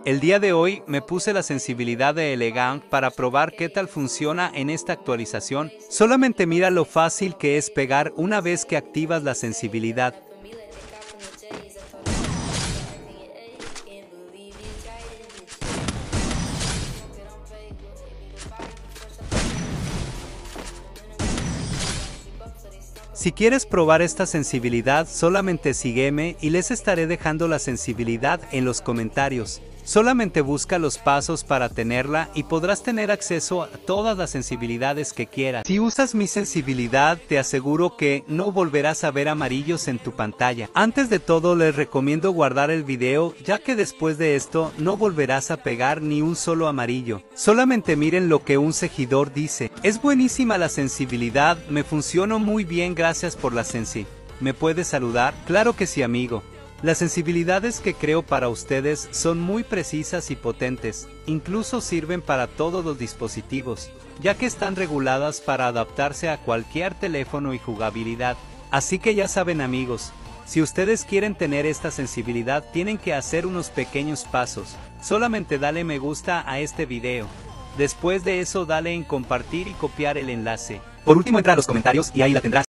El día de hoy me puse la sensibilidad de Elegant para probar qué tal funciona en esta actualización. Solamente mira lo fácil que es pegar una vez que activas la sensibilidad. Si quieres probar esta sensibilidad, solamente sígueme y les estaré dejando la sensibilidad en los comentarios. Solamente busca los pasos para tenerla y podrás tener acceso a todas las sensibilidades que quieras. Si usas mi sensibilidad, te aseguro que no volverás a ver amarillos en tu pantalla. Antes de todo, les recomiendo guardar el video, ya que después de esto no volverás a pegar ni un solo amarillo. Solamente miren lo que un seguidor dice. Es buenísima la sensibilidad, me funcionó muy bien, gracias por la sensi. ¿Me puedes saludar? Claro que sí, amigo. Las sensibilidades que creo para ustedes son muy precisas y potentes, incluso sirven para todos los dispositivos, ya que están reguladas para adaptarse a cualquier teléfono y jugabilidad. Así que ya saben, amigos, si ustedes quieren tener esta sensibilidad tienen que hacer unos pequeños pasos. Solamente dale me gusta a este video. Después de eso dale en compartir y copiar el enlace. Por último entra a los comentarios y ahí la tendrás.